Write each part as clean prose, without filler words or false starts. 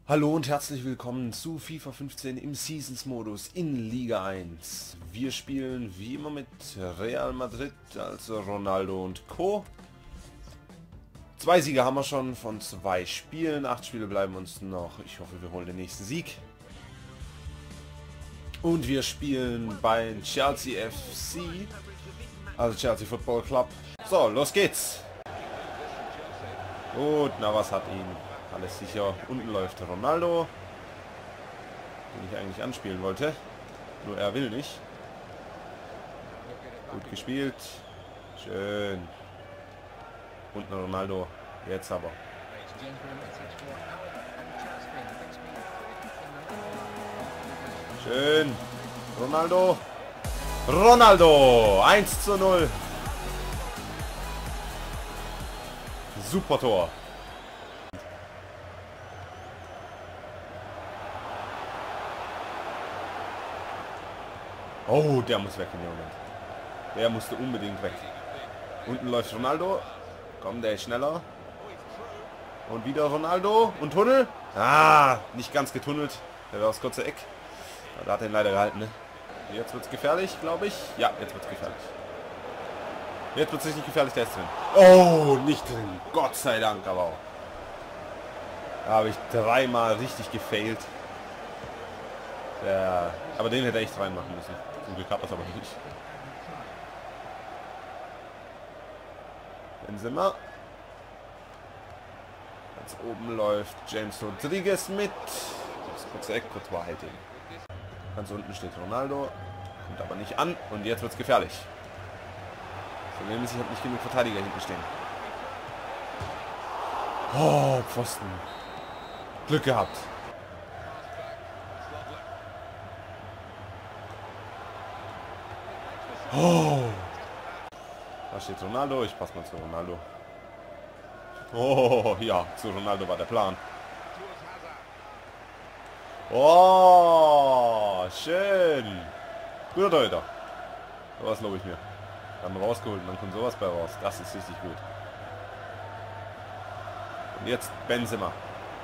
Hallo und herzlich willkommen zu FIFA 15 im Seasons-Modus in Liga 1. Wir spielen wie immer mit Real Madrid, also Ronaldo und Co. 2 Siege haben wir schon von 2 Spielen, 8 Spiele bleiben uns noch. Ich hoffe, wir holen den nächsten Sieg. Und wir spielen bei Chelsea FC, also Chelsea Football Club. So, los geht's. Gut, Navas hat ihn. Alles sicher. Unten läuft Ronaldo, den ich eigentlich anspielen wollte. Nur er will nicht. Gut gespielt. Schön. Unten Ronaldo. Jetzt aber. Schön. Ronaldo. Ronaldo. 1:0. Super Tor. Oh, der muss weg in dem Moment. Der musste unbedingt weg. Unten läuft Ronaldo. Komm, der ist schneller. Und wieder Ronaldo. Und Tunnel. Ah, nicht ganz getunnelt. Der war aufs kurze Eck. Da hat er ihn leider gehalten. Ne? Jetzt wird es gefährlich, glaube ich. Ja, jetzt wird es gefährlich. Jetzt wird es richtig gefährlich. Der ist drin. Oh, nicht drin. Gott sei Dank aber auch. Da habe ich 3-mal richtig gefailt. Aber den hätte er echt reinmachen müssen. Zum Glück hat er es aber nicht. Benzema. Ganz oben läuft James Rodriguez mit. Das kurze Eck, kurz war halt den. Ganz unten steht Ronaldo. Kommt aber nicht an. Und jetzt wird es gefährlich. Problem ist, ich habe nicht genug Verteidiger hinten stehen. Oh, Pfosten. Glück gehabt. Oh. Da steht Ronaldo. Ich passe mal zu Ronaldo. Oh, ja, zu Ronaldo war der Plan. Oh, schön. Guter Torhüter. Sowas lobe ich mir. Haben wir rausgeholt und dann kommt sowas bei raus. Das ist richtig gut. Und jetzt Benzema.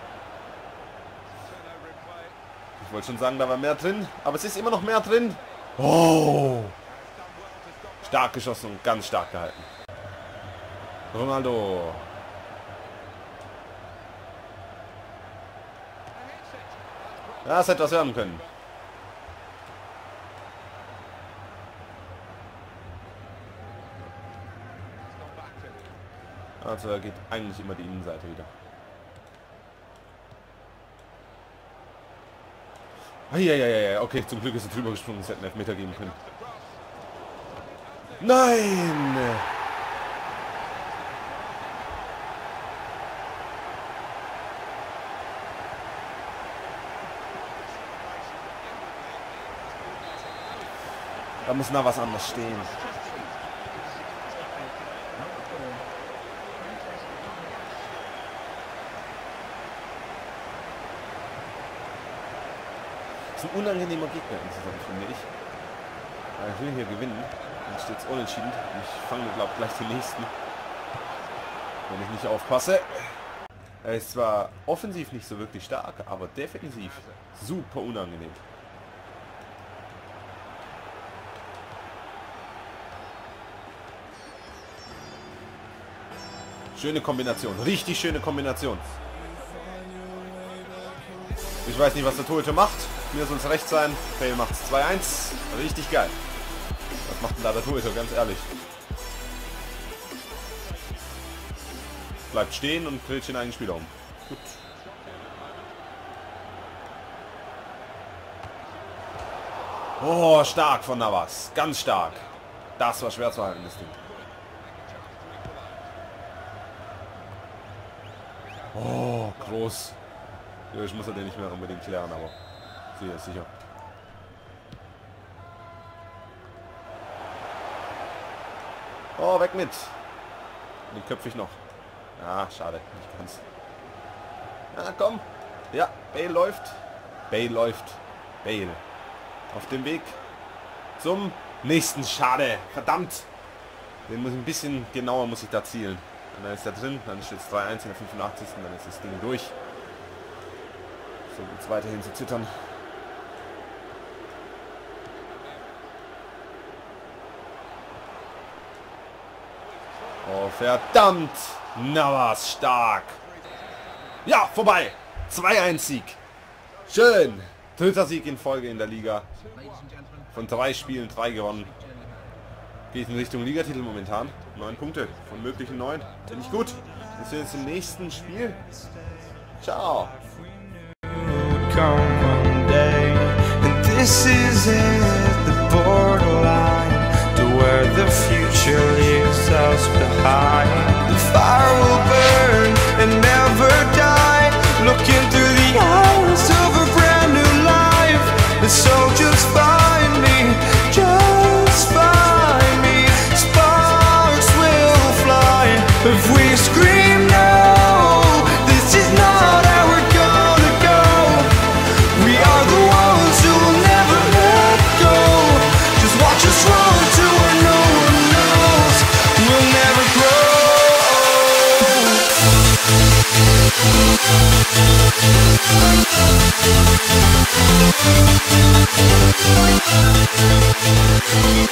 Ich wollte schon sagen, da war mehr drin, aber es ist immer noch mehr drin. Oh. Stark geschossen und ganz stark gehalten. Ronaldo. Das hätte was werden können. Also er geht eigentlich immer die Innenseite wieder. Eieieiei, okay, zum Glück ist er drüber gesprungen, es hätte einen Elfmeter geben können. Nein! Da muss noch was anderes stehen. Das ist ein unangenehmer Gegner insgesamt, finde ich. Ich will hier gewinnen. Dann steht es unentschieden. Ich fange, glaube ich, gleich den nächsten. Wenn ich nicht aufpasse. Er ist zwar offensiv nicht so wirklich stark, aber defensiv super unangenehm. Schöne Kombination. Richtig schöne Kombination. Ich weiß nicht, was der Torhüter macht. Mir soll es recht sein. Bale macht es 2:1. Richtig geil. Was macht denn da der Torhüter, ganz ehrlich? Bleibt stehen und grillt den eigenen Spieler um. Gut. Oh, stark von Navas. Ganz stark. Das war schwer zu halten, das Ding. Oh, groß. Ja, ich muss ja den nicht mehr unbedingt klären, aber sicher. Oh, weg mit. Den köpfe ich noch. Ah, schade. Nicht ganz. Ah, komm. Ja, Bale läuft. Bale läuft. Bale. Auf dem Weg zum nächsten. Schade. Verdammt. Den muss ein bisschen genauer muss ich da zielen. Und dann ist er drin. Dann steht es 3:1 in der 85. Dann ist das Ding durch. So geht's weiterhin zu zittern. Oh, verdammt! Na was, stark! Ja, vorbei! 2-1-Sieg. Schön! Dritter Sieg in Folge in der Liga. Von 3 Spielen 3 gewonnen. Geht in Richtung Ligatitel momentan. 9 Punkte von möglichen 9. Finde ich gut. Wir sehen uns im nächsten Spiel. Ciao! This is it, the borderline to where the future leaves us behind. The fire will burn and never die, looking through the eyes of a brand new life. And so just find me, just find me. Sparks will fly if we scream no. This is not how we're gonna go. We are the ones who will never let go. Just watch us run to where no one knows. We'll never grow.